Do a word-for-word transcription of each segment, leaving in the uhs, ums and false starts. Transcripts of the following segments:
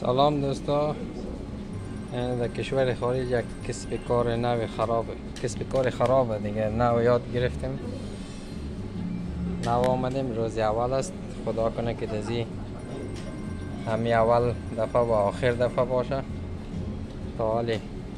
سلام دوستا. در کشور خارج یک کسب کار نو خرابه کسب کار خرابه دیگه. نو یاد گرفتیم، نو آمدیم. روز اول است، خدا کنه که دزی همی اول دفعه و آخر دفعه باشه. تا حالی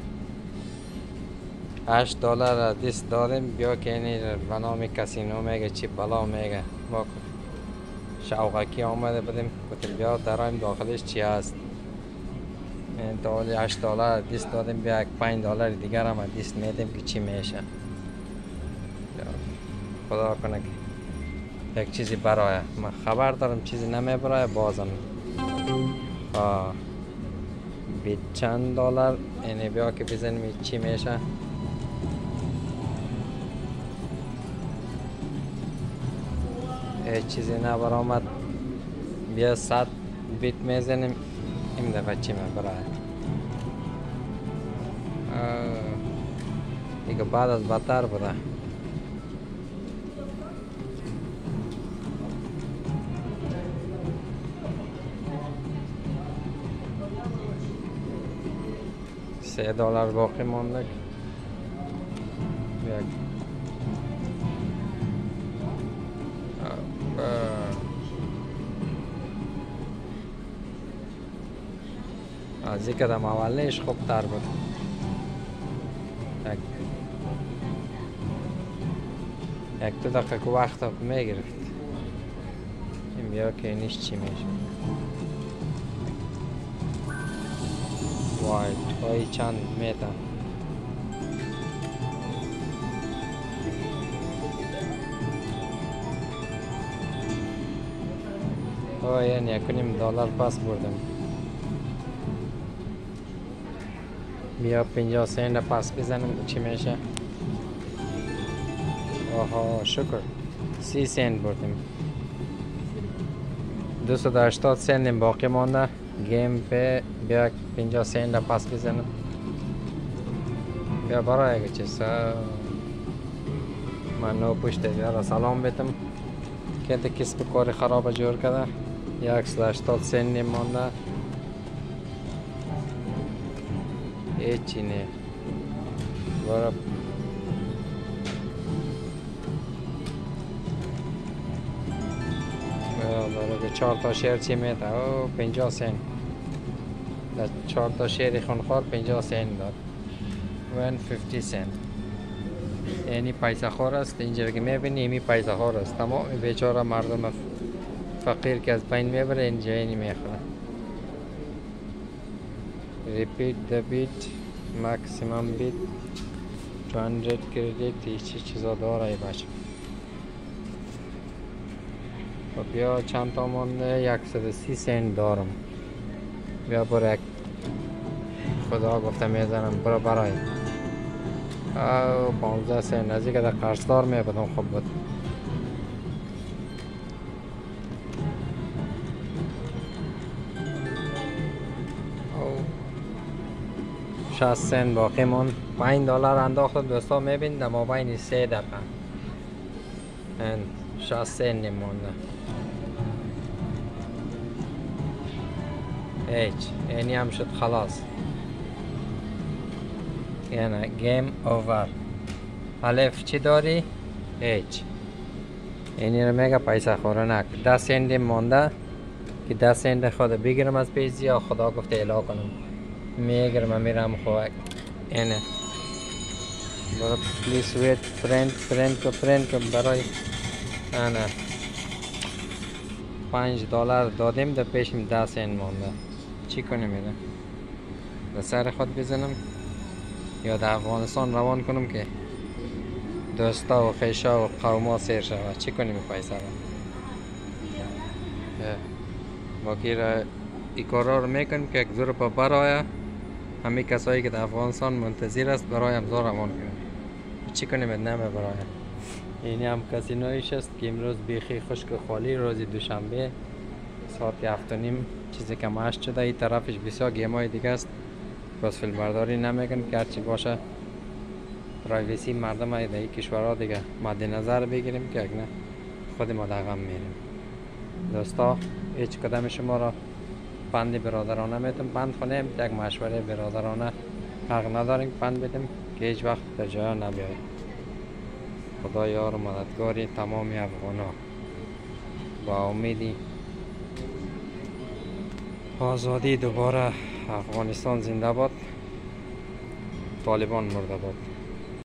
هشت دلار دست دادیم. بیا که اینی به نام کسینو میگه چی بلا میگه. ما شوقکی آمده بدیم کتل بیا درایم داخلش چی هست. تا حالی هشت دلار دست دادیم. بیا یک پنج دلار دیگر هم دست میدیم که چی میشه. خدا کنه که یک چیزی برای من خبر دارم چیزی نمی برای بازم بیت چند دلار. اینه بیا که بزنیم چی میشه. هیچ چیزی نبرآمد. بیا صد بیت میزنیم. این دفعه چی میبرای دیگه. بعد از بدتر بوده. سه دلار باقی مونده. از این کدام اولش خوب تر بود. یک یک دو دقیقه وقت ها میگرفت. این بیا که اینیش چی میشه. وای توی چند میتن. وای این یکنیم دلار پس بردم. بیا پنجاه سنت پس بزنم چی میشه. آها شکر سی سنت بردیم. دویست و هشتاد سنت باقی مانده گیم پی. بیا پنجاه سنت پس بزنم. بیا برای اگه چیز من نو پشت بیارا سلام بیتم که ده کسب کار خراب جور کرده. یک و هشتاد سنت مانده. هیچی نه. برو برو به چهار تا شیر چی میده. او پنجاه سنت. در چهار تا شیر خونخوار پنجاه سنت داد. صد و پنجاه سنت. یعنی پیسه خور است. اینجا که میبینی ایمی پیسه خور است. تمام بیچاره مردم فقیر که از پایین میبره اینجا اینی میخوره. repeat the beat maximum beat دویست کردیت. هیچی چیزا داره ای بچه. و بیا چند تا مانده. صد و سی سنت دارم. بیا برو یک خدا گفته میزنم برو برای او پانزده سنت. از اینکه در قرصدار میبودم خوب بود. شصت سنت باقی مون. پنج دلار انداخت دوستا. میبین در مابین سه دقیقه این شصت سنت مونده. هیچ اینی هم شد خلاص. یعنی گیم اوور. الف چی داری؟ هیچ. اینی رو میگه پیسه خوره نک. ده سنت مونده که ده سنت خود بگیرم از پیزی یا خدا گفته الا کنم. میگرم میرم خواه اینه. برای پلیس ویت پرینت پرینت که پرینت که برای اینه پنج دلار دادیم. در پیشم ده سنت مونده. چی کنیم میره؟ در سر خود بزنم یا در افغانستان روان کنم که دوستا و خیشا و قوما سیر شود. چی کنیم پیسه را باقی را ای کارا رو میکنیم که یک زور پا برای همه کسایی که در افغانستان منتظر است برای هم زور روان کنیم. چی کنیم نمه برای اینی هم کسینویش است که امروز بیخی خشک و خالی. روز دوشنبه ساعت هفت و نیم چیزی که مشت شده. این طرفش بسیار گیمای دیگه است. باز فیلم برداری نمیگن که هرچی باشه پرایوسی مردم های در این کشورها دیگه مد نظر بگیریم که اگه نه خود ما در غم میریم. دوستا هیچ کدام شما را پند برادرانه میتونم پند کنیم، یک مشوره برادرانه حق نداریم پند بدیم که هیچ وقت در جای نبیاید. خدا یار و مددگاری تمام افغان ها. با امیدی آزادی دوباره افغانستان زنده باد. طالبان مرده باد.